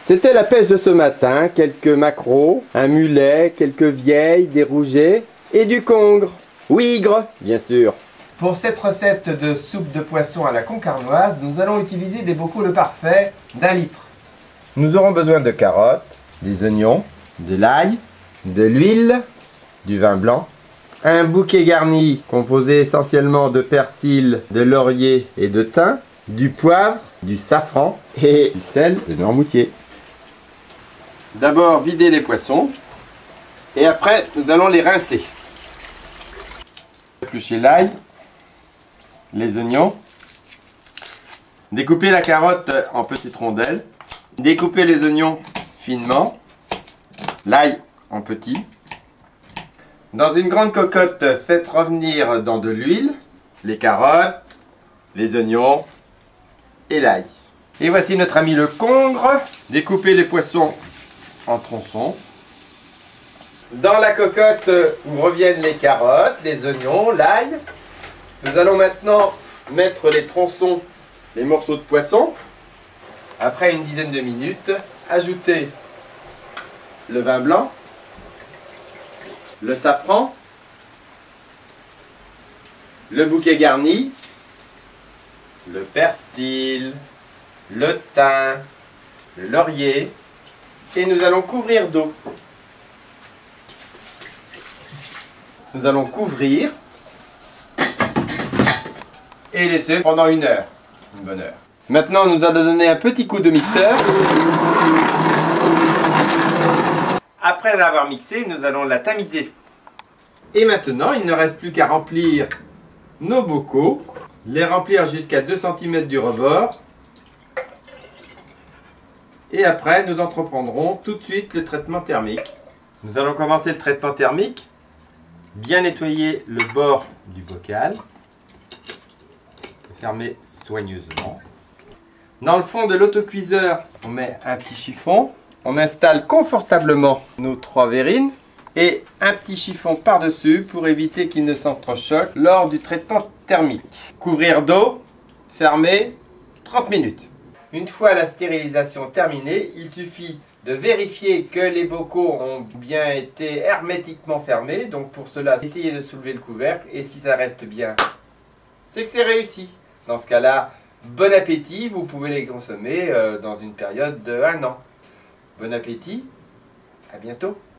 C'était la pêche de ce matin, quelques maquereaux, un mulet, quelques vieilles, des rougets et du congre. Ouigre, bien sûr. Pour cette recette de soupe de poisson à la concarnoise, nous allons utiliser des bocaux le parfait d'1 litre. Nous aurons besoin de carottes, des oignons, de l'ail, de l'huile, du vin blanc, un bouquet garni composé essentiellement de persil, de laurier et de thym, du poivre, du safran et du sel de Noirmoutier. D'abord vider les poissons et après nous allons les rincer. Éplucher l'ail, les oignons, découper la carotte en petites rondelles, découper les oignons finement, l'ail en petits. Dans une grande cocotte, faites revenir dans de l'huile les carottes, les oignons et l'ail. Et voici notre ami le congre. Découpez les poissons en tronçons. Dans la cocotte où reviennent les carottes, les oignons, l'ail, nous allons maintenant mettre les tronçons, les morceaux de poisson. Après une dizaine de minutes, ajoutez le vin blanc, le safran, le bouquet garni, le persil, le thym, le laurier, et nous allons couvrir d'eau. Nous allons couvrir et laisser pendant 1 heure, une bonne heure. Maintenant, nous allons donner un petit coup de mixeur. Après l'avoir mixé, nous allons la tamiser. Et maintenant, il ne reste plus qu'à remplir nos bocaux, les remplir jusqu'à 2 cm du rebord. Et après, nous entreprendrons tout de suite le traitement thermique. Nous allons commencer le traitement thermique. Bien nettoyer le bord du bocal. Fermer soigneusement. Dans le fond de l'autocuiseur, on met un petit chiffon. On installe confortablement nos 3 verrines et un petit chiffon par-dessus pour éviter qu'il ne s'entrechoque lors du traitement thermique. Couvrir d'eau, fermer 30 minutes. Une fois la stérilisation terminée, il suffit de vérifier que les bocaux ont bien été hermétiquement fermés. Donc pour cela, essayez de soulever le couvercle et si ça reste bien, c'est que c'est réussi. Dans ce cas-là, bon appétit, vous pouvez les consommer dans une période de 1 an. Bon appétit, à bientôt.